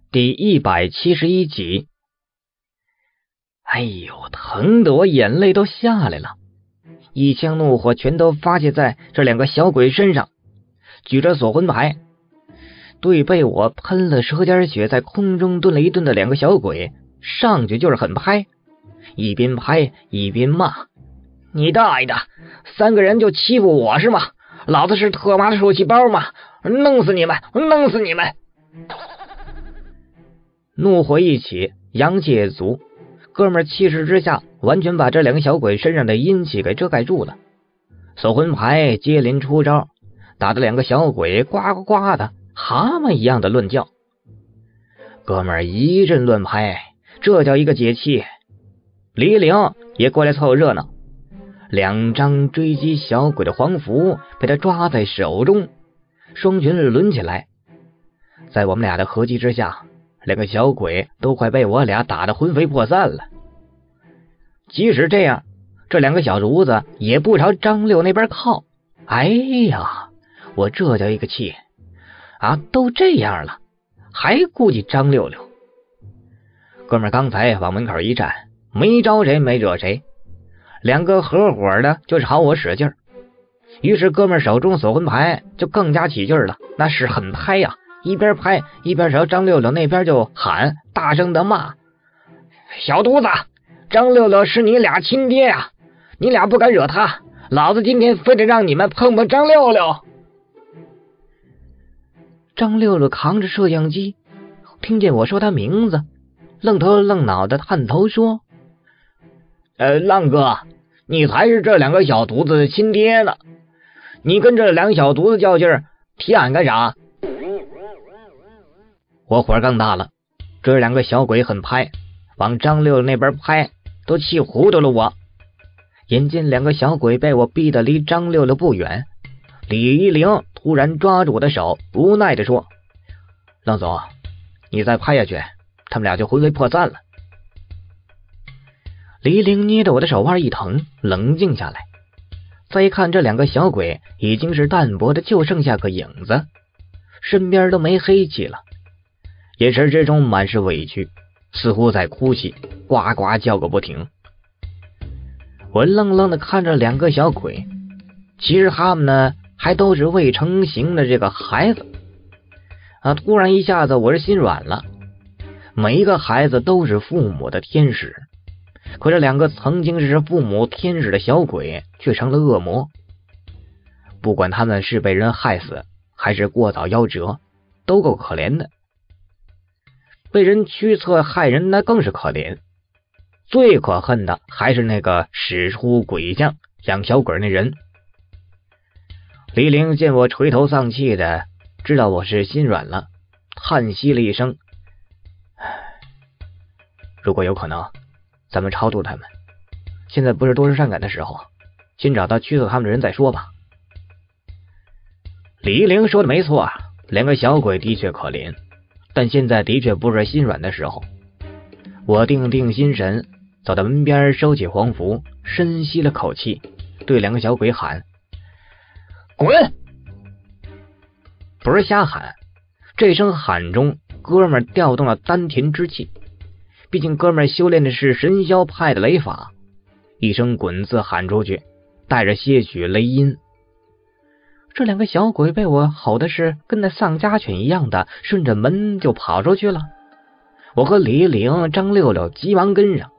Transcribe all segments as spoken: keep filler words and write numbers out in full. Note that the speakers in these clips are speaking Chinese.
第一百七十一集。哎呦，疼得我眼泪都下来了，一腔怒火全都发泄在这两个小鬼身上，举着锁魂牌对被我喷了舌尖血在空中顿了一顿的两个小鬼上去就是狠拍，一边拍一边骂：你大爷的，三个人就欺负我是吗？老子是特妈的受气包吗？弄死你们，弄死你们！怒火一起，阳气也足，哥们儿气势之下完全把这两个小鬼身上的阴气给遮盖住了。锁魂牌接连出招，打得两个小鬼呱呱呱的蛤蟆一样的乱叫。哥们儿一阵乱拍，这叫一个解气。李陵也过来凑热闹，两张追击小鬼的黄符被他抓在手中，双拳抡起来。在我们俩的合击之下，两个小鬼都快被我俩打得魂飞魄散了。即使这样，这两个小卒子也不朝张六那边靠。哎呀，我这叫一个气啊！都这样了，还顾忌张六六。哥们儿刚才往门口一站，没招谁没惹谁，两个合伙的就朝我使劲儿。于是哥们儿手中锁魂牌就更加起劲儿了，那是狠拍呀！一边拍一边朝张六六那边就喊，大声的骂：小犊子，张六六是你俩亲爹呀、啊！你俩不敢惹他，老子今天非得让你们碰碰张六六。张六六扛着摄像机，听见我说他名字，愣头愣脑的探头说：呃，浪哥，你才是这两个小犊子的亲爹呢，你跟这两个小犊子较劲儿，提俺干啥？我火更大了，这两个小鬼狠拍，往张六那边拍，都气糊涂了我。眼见两个小鬼被我逼得离张六六不远，李一灵突然抓住我的手，无奈地说：浪总，你再拍下去，他们俩就魂飞魄散了。李一灵捏着我的手腕一疼，冷静下来，再一看这两个小鬼已经是淡薄的就剩下个影子，身边都没黑气了，眼神之中满是委屈，似乎在哭泣，呱呱叫个不停。我愣愣的看着两个小鬼，其实他们呢还都是未成型的这个孩子啊！突然一下子我是心软了，每一个孩子都是父母的天使，可这两个曾经是父母天使的小鬼却成了恶魔。不管他们是被人害死还是过早夭折，都够可怜的。被人驱策害人那更是可怜，最可恨的还是那个使出鬼相养小鬼那人。李陵见我垂头丧气的，知道我是心软了，叹息了一声：如果有可能，咱们超度他们，现在不是多愁善感的时候，先找到驱策他们的人再说吧。李陵说的没错，两个小鬼的确可怜，但现在的确不是心软的时候。我定定心神，走到门边，收起黄符，深吸了口气，对两个小鬼喊：滚！不是瞎喊，这声喊中哥们儿调动了丹田之气，毕竟哥们儿修炼的是神霄派的雷法，一声滚字喊出去，带着些许雷音。这两个小鬼被我吼的是跟那丧家犬一样的，顺着门就跑出去了。我和李陵、张六六急忙跟上。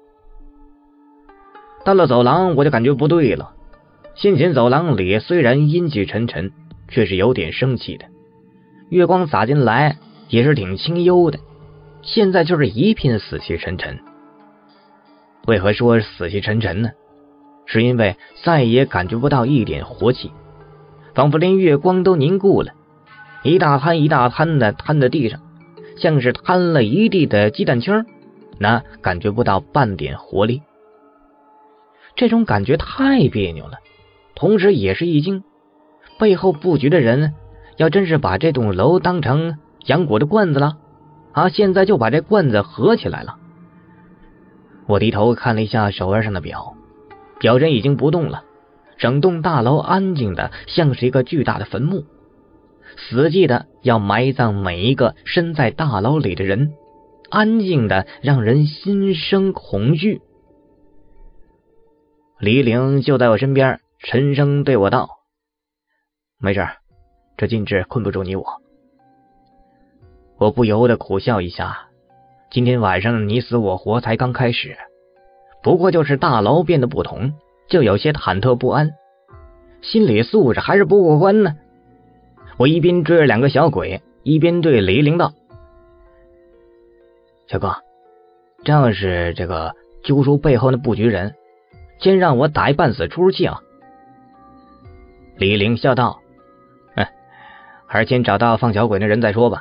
到了走廊，我就感觉不对了。先前走廊里虽然阴气沉沉，却是有点生气的，月光洒进来也是挺清幽的，现在就是一片死气沉沉。为何说死气沉沉呢？是因为再也感觉不到一点活气，仿佛连月光都凝固了，一大滩一大滩的摊在地上，像是摊了一地的鸡蛋清，那感觉不到半点活力。这种感觉太别扭了，同时也是一惊，背后布局的人要真是把这栋楼当成养蛊的罐子了啊！现在就把这罐子合起来了。我低头看了一下手腕上的表，表针已经不动了，整栋大楼安静的像是一个巨大的坟墓。 死记的要埋葬每一个身在大牢里的人，安静的让人心生恐惧。李陵就在我身边，沉声对我道：没事，这禁制困不住你我。我不由得苦笑一下，今天晚上你死我活才刚开始，不过就是大牢变得不同，就有些忐忑不安，心理素质还是不过关呢。我一边追着两个小鬼，一边对李陵道：小哥，这要是这个揪出背后的布局人，先让我打一半死出气啊！李陵笑道：哼，还是先找到放小鬼的人再说吧。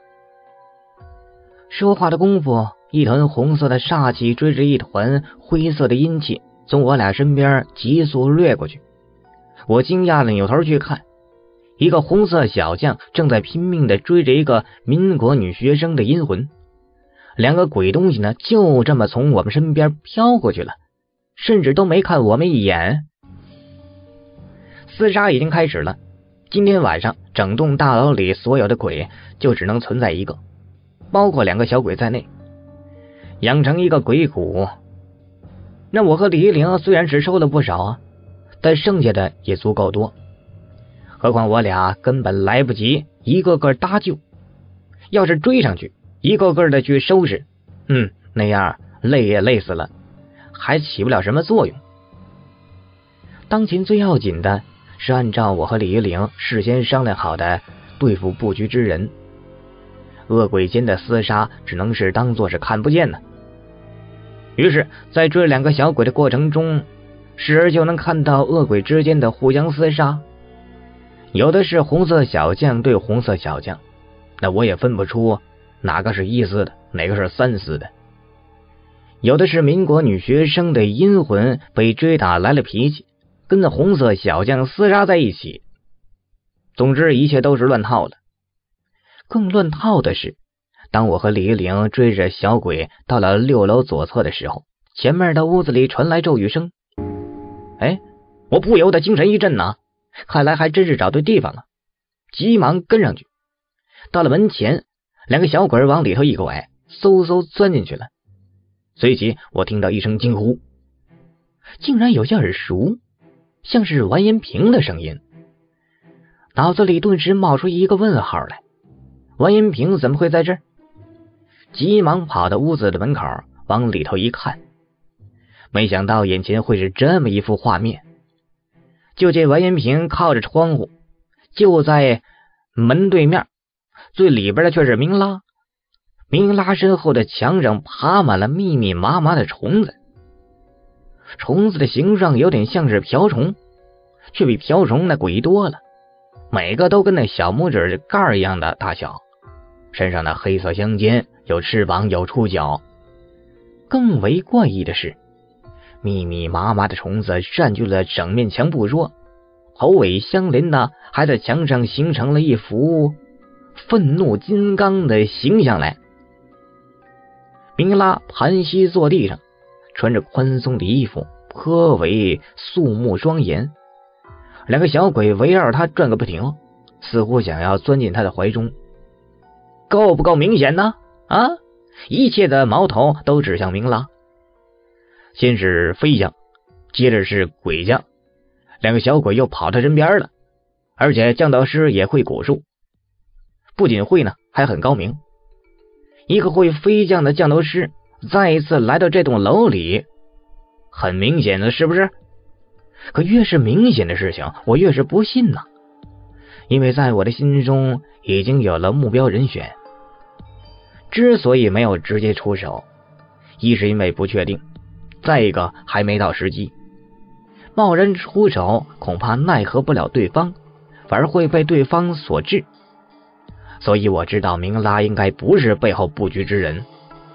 说话的功夫，一团红色的煞气追着一团灰色的阴气从我俩身边急速掠过去。我惊讶的扭头去看，一个红色小将正在拼命的追着一个民国女学生的阴魂。两个鬼东西呢，就这么从我们身边飘过去了，甚至都没看我们一眼。厮杀已经开始了，今天晚上整栋大牢里所有的鬼就只能存在一个，包括两个小鬼在内，养成一个鬼谷。那我和李陵虽然是收了不少啊，但剩下的也足够多，何况我俩根本来不及一个个搭救，要是追上去一个个的去收拾，嗯，那样累也累死了，还起不了什么作用。当前最要紧的是按照我和李陵事先商量好的对付布局之人，恶鬼间的厮杀只能是当作是看不见的。于是在追两个小鬼的过程中，时而就能看到恶鬼之间的互相厮杀，有的是红色小将对红色小将，那我也分不出哪个是一丝的，哪个是三丝的。有的是民国女学生的阴魂被追打来了脾气，跟那红色小将厮杀在一起。总之一切都是乱套的。更乱套的是，当我和李陵追着小鬼到了六楼左侧的时候，前面的屋子里传来咒语声。哎，我不由得精神一振呐，看来还真是找对地方了，急忙跟上去。到了门前，两个小鬼往里头一拐，嗖嗖钻进去了。随即我听到一声惊呼，竟然有些耳熟，像是完颜平的声音。脑子里顿时冒出一个问号来，完颜平怎么会在这儿？急忙跑到屋子的门口，往里头一看，没想到眼前会是这么一幅画面。就见完颜平靠着窗户，就在门对面，最里边的却是明拉。明拉身后的墙上爬满了密密麻麻的虫子，虫子的形状有点像是瓢虫，却比瓢虫那诡异多了，每个都跟那小拇指盖一样的大小，身上的黑色相间，有翅膀有触角。更为怪异的是，密密麻麻的虫子占据了整面墙不说，头尾相连的还在墙上形成了一幅愤怒金刚的形象来。明拉盘膝坐地上，穿着宽松的衣服，颇为肃穆庄严。两个小鬼围绕他转个不停，似乎想要钻进他的怀中。够不够明显呢？啊，一切的矛头都指向明拉。先是飞将，接着是鬼将，两个小鬼又跑他身边了。而且降道师也会蛊术，不仅会呢，还很高明。一个会飞将的降头师再一次来到这栋楼里，很明显的是不是？可越是明显的事情，我越是不信呢，因为在我的心中已经有了目标人选。之所以没有直接出手，一是因为不确定，再一个还没到时机。贸然出手恐怕奈何不了对方，反而会被对方所制。所以我知道明拉应该不是背后布局之人。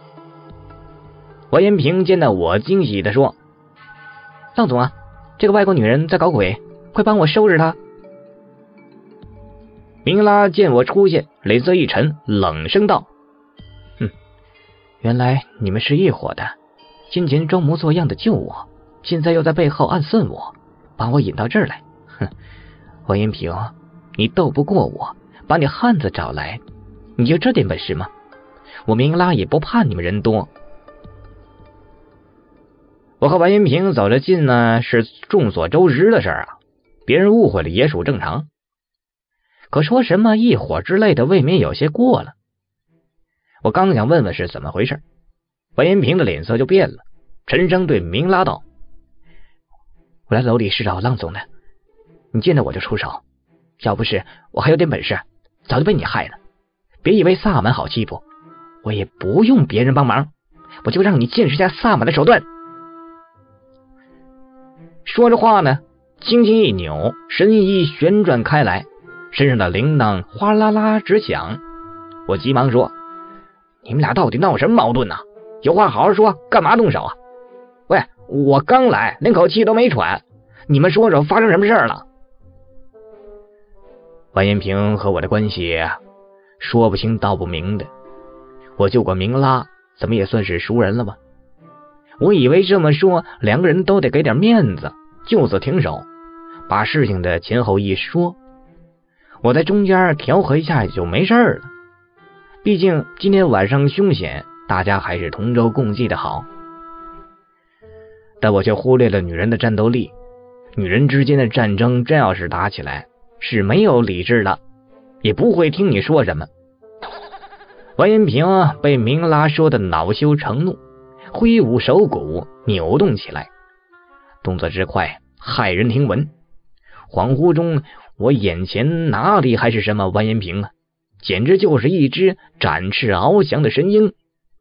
完颜平见到我，惊喜地说：浪总啊，这个外国女人在搞鬼，快帮我收拾她。明拉见我出现，脸色一沉，冷声道：哼，原来你们是一伙的，先前装模作样的救我，现在又在背后暗算我，把我引到这儿来。哼，完颜平，你斗不过我， 把你汉子找来，你就这点本事吗？我明拉也不怕你们人多。我和王延平走得近呢，是众所周知的事儿啊，别人误会了也属正常。可说什么一伙之类的，未免有些过了。我刚想问问是怎么回事，王延平的脸色就变了，沉声对明拉道：我来楼里是找浪总的，你见到我就出手，要不是我还有点本事，早就被你害了。别以为萨满好欺负，我也不用别人帮忙，我就让你见识下萨满的手段。说着话呢，轻轻一扭，神衣旋转开来，身上的铃铛哗啦啦直响。我急忙说：你们俩到底闹什么矛盾呢？有话好好说，干嘛动手啊？喂，我刚来，连口气都没喘，你们说说发生什么事了？王延平和我的关系说不清道不明的，我救过明拉，怎么也算是熟人了吧？我以为这么说两个人都得给点面子，就此停手，把事情的前后一说，我在中间调和一下也就没事了。毕竟今天晚上凶险，大家还是同舟共济的好。但我却忽略了女人的战斗力，女人之间的战争真要是打起来，是没有理智的，也不会听你说什么。王延平被明拉说的恼羞成怒，挥舞手骨扭动起来，动作之快骇人听闻。恍惚中，我眼前哪里还是什么王延平啊，简直就是一只展翅翱翔的神鹰。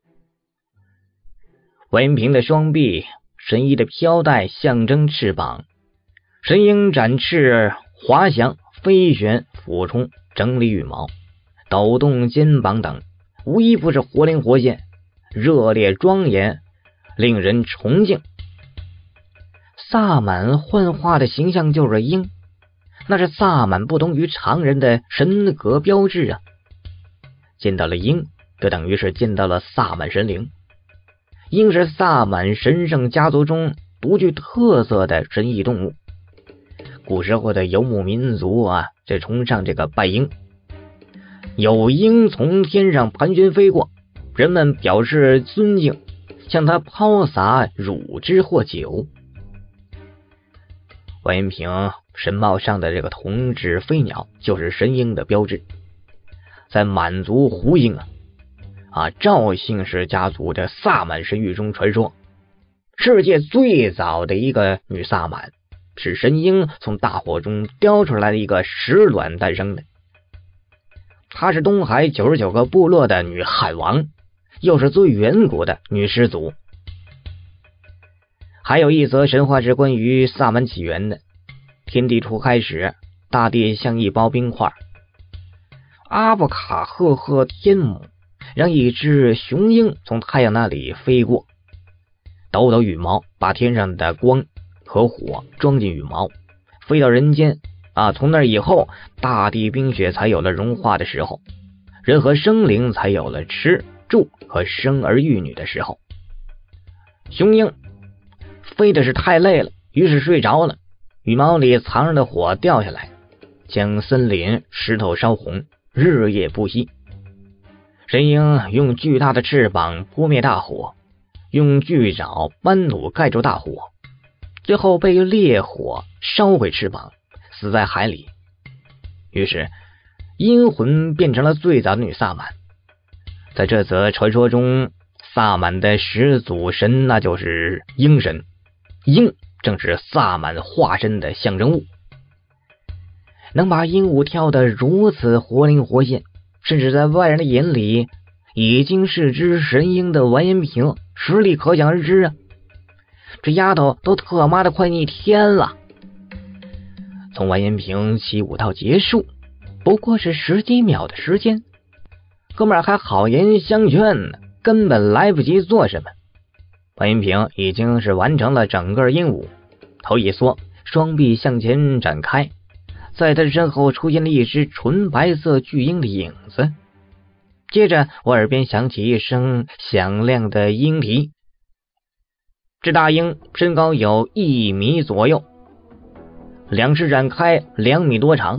王延平的双臂，神翼的飘带象征翅膀，神鹰展翅滑翔飞旋俯冲，整理羽毛，抖动肩膀等，无一不是活灵活现，热烈庄严，令人崇敬。萨满幻化的形象就是鹰，那是萨满不同于常人的神格标志啊！见到了鹰，就等于是见到了萨满神灵。鹰是萨满神圣家族中独具特色的神异动物。古时候的游牧民族啊，这崇尚这个拜鹰，有鹰从天上盘旋飞过，人们表示尊敬，向他抛洒乳汁或酒。王延平神帽上的这个铜制飞鸟就是神鹰的标志。在满族胡鹰啊，啊赵姓氏家族的萨满神域中传说，世界最早的一个女萨满是神鹰从大火中叼出来的一个石卵诞生的。她是东海九十九个部落的女汉王，又是最远古的女始祖。还有一则神话是关于萨满起源的。天地初开始，大地像一包冰块，阿布卡赫赫天母让一只雄鹰从太阳那里飞过，抖抖羽毛，把天上的光和火装进羽毛，飞到人间啊！从那以后，大地冰雪才有了融化的时候，人和生灵才有了吃住和生儿育女的时候。雄鹰飞的是太累了，于是睡着了，羽毛里藏着的火掉下来，将森林石头烧红，日夜不息。神鹰用巨大的翅膀扑灭大火，用巨爪搬土盖住大火，最后被烈火烧毁翅膀，死在海里。于是阴魂变成了最早的女萨满。在这则传说中，萨满的始祖神那就是鹰神，鹰正是萨满化身的象征物。能把鹦鹉跳得如此活灵活现，甚至在外人的眼里已经是只神鹰的完颜平，实力可想而知啊！这丫头都特妈的快逆天了。从完颜平起舞到结束，不过是十几秒的时间，哥们儿还好言相劝呢，根本来不及做什么。完颜平已经是完成了整个鹦鹉，头一缩，双臂向前展开，在他身后出现了一只纯白色巨鹰的影子。接着我耳边响起一声响亮的鹰啼。这大鹰身高有一米左右，两翅展开两米多长，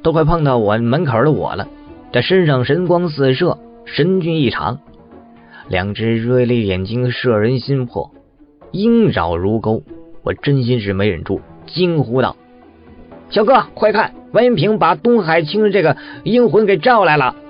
都快碰到我门口的我了，这身上神光四射，神俊异常，两只锐利眼睛摄人心魄，鹰爪如钩。我真心是没忍住，惊呼道：小哥快看，文云平把东海清这个阴魂给召来了。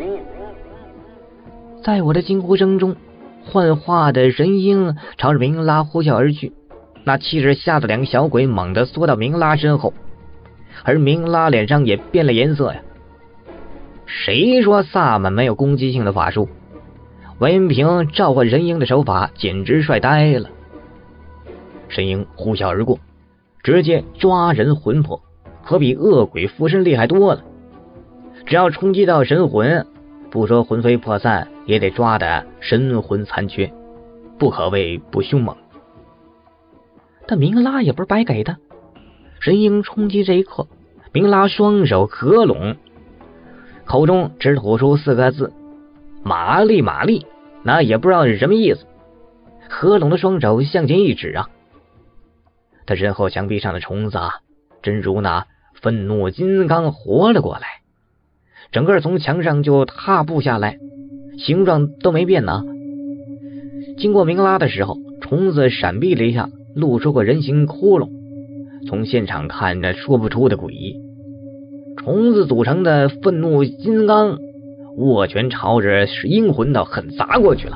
在我的惊呼声中，幻化的神鹰朝着明拉呼啸而去，那气势吓得两个小鬼猛地缩到明拉身后，而明拉脸上也变了颜色呀。谁说萨满没有攻击性的法术？文云平召唤神鹰的手法简直帅呆了。神鹰呼啸而过，直接抓人魂魄，可比恶鬼附身厉害多了。只要冲击到神魂，不说魂飞魄散，也得抓得神魂残缺，不可谓不凶猛。但明拉也不是白给的，神鹰冲击这一刻，明拉双手合拢，口中只吐出四个字：玛丽玛丽，那也不知道是什么意思。合拢的双手向前一指啊，他身后墙壁上的虫子啊，真如那愤怒金刚活了过来，整个从墙上就踏步下来，形状都没变呢。经过明拉的时候，虫子闪避了一下，露出个人形窟窿，从现场看着说不出的诡异。虫子组成的愤怒金刚握拳朝着阴魂的狠砸过去了。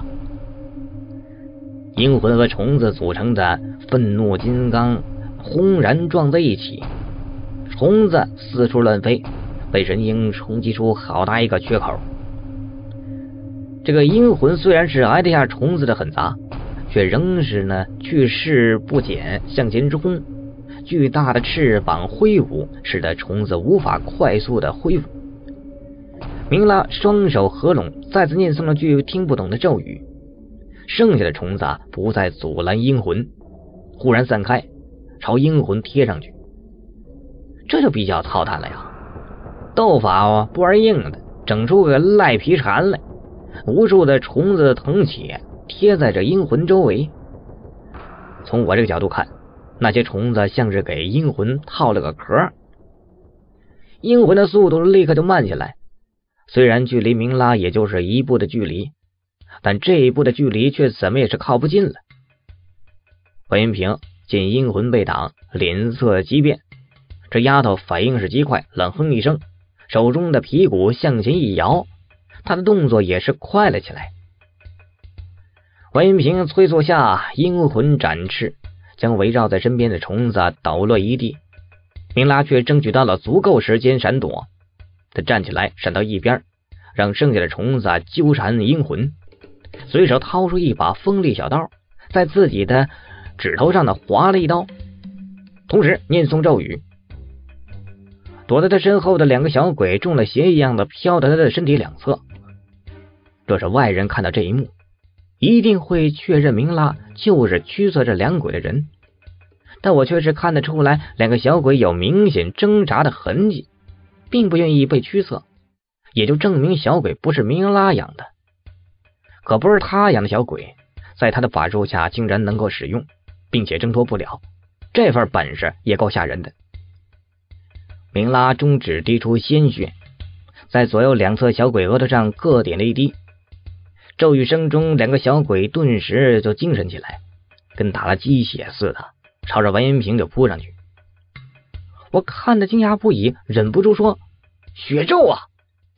阴魂和虫子组成的愤怒金刚轰然撞在一起，虫子四处乱飞，被神鹰冲击出好大一个缺口。这个阴魂虽然是挨得下虫子的狠砸，却仍是呢去势不减向前冲，巨大的翅膀挥舞，使得虫子无法快速的恢复。明拉双手合拢，再次念诵了句听不懂的咒语，剩下的虫子啊不再阻拦阴魂，忽然散开，朝阴魂贴上去。这就比较操蛋了呀！斗法啊不玩硬的，整出个赖皮蝉来，无数的虫子腾起，贴在这阴魂周围。从我这个角度看，那些虫子像是给阴魂套了个壳。阴魂的速度立刻就慢下来，虽然距离明拉也就是一步的距离，但这一步的距离却怎么也是靠不近了。白云平见阴魂被挡，脸色急变，这丫头反应是极快，冷哼一声，手中的皮鼓向前一摇，她的动作也是快了起来。白云平催促下，阴魂展翅，将围绕在身边的虫子捣落一地。明拉却争取到了足够时间闪躲，他站起来闪到一边，让剩下的虫子纠缠阴魂，随手掏出一把锋利小刀，在自己的指头上呢划了一刀，同时念诵咒语。躲在他身后的两个小鬼中了邪一样的飘到他的身体两侧。若是外人看到这一幕，一定会确认明拉就是驱策这两鬼的人，但我却是看得出来，两个小鬼有明显挣扎的痕迹，并不愿意被驱策，也就证明小鬼不是明拉养的。可不是他养的小鬼，在他的法术下竟然能够使用，并且挣脱不了，这份本事也够吓人的。明拉中指滴出鲜血，在左右两侧小鬼额头上各点了一滴。咒语声中，两个小鬼顿时就精神起来，跟打了鸡血似的，朝着完颜平就扑上去。我看得惊讶不已，忍不住说：血咒啊！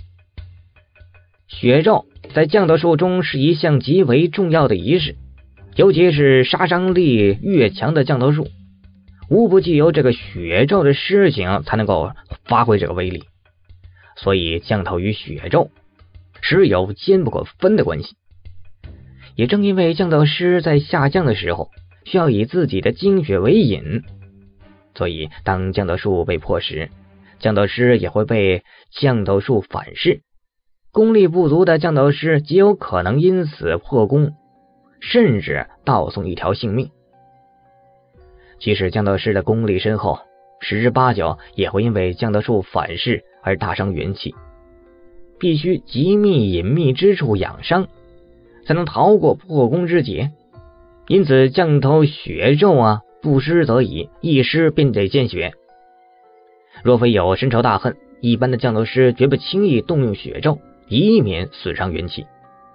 血咒在降斗术中是一项极为重要的仪式，尤其是杀伤力越强的降斗术，无不具有这个血咒的施行才能够发挥这个威力，所以降头与血咒是有坚不可分的关系。也正因为降斗师在下降的时候需要以自己的精血为引，所以当降斗术被破时，降斗师也会被降斗术反噬，功力不足的降斗师极有可能因此破功，甚至倒送一条性命。即使降斗师的功力深厚，十之八九也会因为降斗术反噬而大伤元气，必须极密隐秘之处养伤，才能逃过破功之劫。因此降头血咒啊，不施则已，一施便得见血。若非有深仇大恨， 一般的降头师绝不轻易动用血咒，以免损伤元气。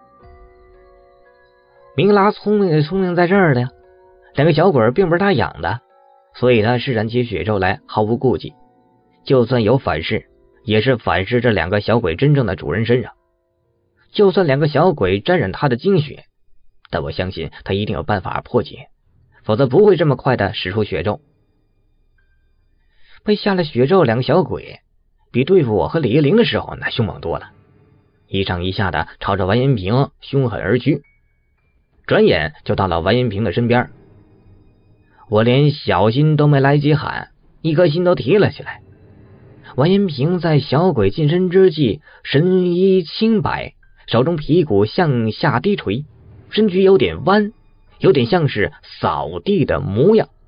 明拉聪明的聪明在这儿的呀，两个小鬼并不是他养的，所以他施展起血咒来毫无顾忌，就算有反噬，也是反噬这两个小鬼真正的主人身上。就算两个小鬼沾染他的精血，但我相信他一定有办法破解，否则不会这么快的使出血咒。被下了血咒，两个小鬼比对付我和李一灵的时候那凶猛多了，一上一下的朝着完颜平凶狠而去，转眼就到了完颜平的身边。我连小心都没来及喊，一颗心都提了起来。完颜平在小鬼近身之际，神衣轻摆，手中皮鼓向下低垂，身躯有点弯，有点像是扫地的模样。